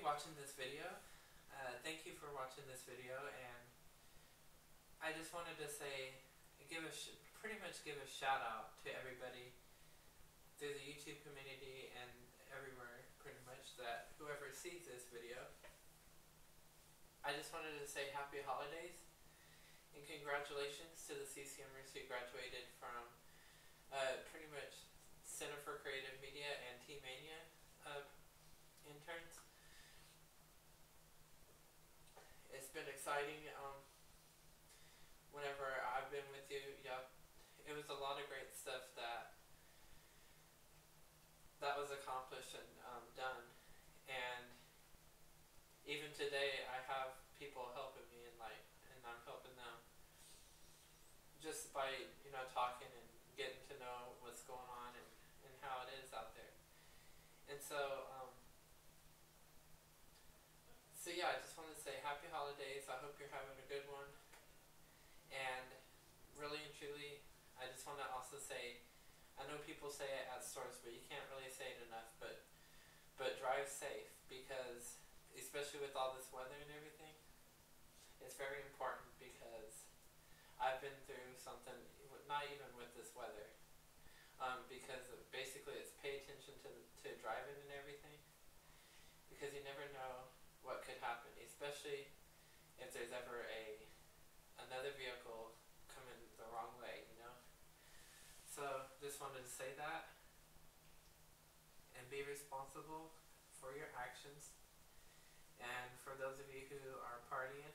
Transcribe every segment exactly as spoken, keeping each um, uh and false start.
watching this video. Uh, thank you for watching this video, and I just wanted to say, give a sh pretty much give a shout out to everybody through the YouTube community and everywhere, pretty much, that whoever sees this video. I just wanted to say happy holidays and congratulations to the C C Mers who graduated from uh, pretty much Center for Creative Media and T-Mania uh, interns. It's been exciting. Um, whenever I've been with you, yeah, it was a lot of great stuff that that was accomplished and um, done. And even today, I have people helping me, and like, and I'm helping them just by you know talking and getting to know what's going on and, and how it is out there. And so, um, so yeah, I just wanted to say happy holidays. I hope you're having a good one. And really and truly, I just want to also say, I know people say it at stores, but you can't really say it enough, but but drive safe, because especially with all this weather and everything, it's very important, because I've been through something, not even with this weather, um, because basically it's pay attention to, to driving and everything, because you never know what could happen, especially if there's ever a another vehicle coming the wrong way, you know. So just wanted to say that, and be responsible for your actions. And for those of you who are partying,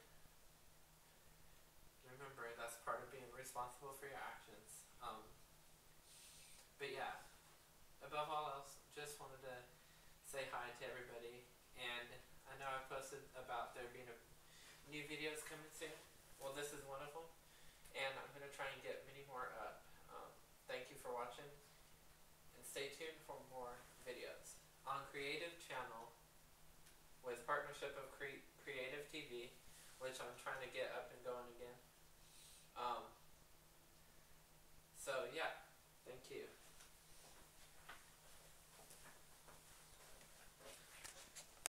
remember that's part of being responsible for your actions. Um, but yeah, above all else, just wanted to say hi to everybody. And I know I posted about there being a new videos coming soon. Well, this is one of them, and I'm going to try and get many more up. Um, thank you for watching, and stay tuned for more videos on Creative Channel with partnership of Cre Creative T V, which I'm trying to get up and going again.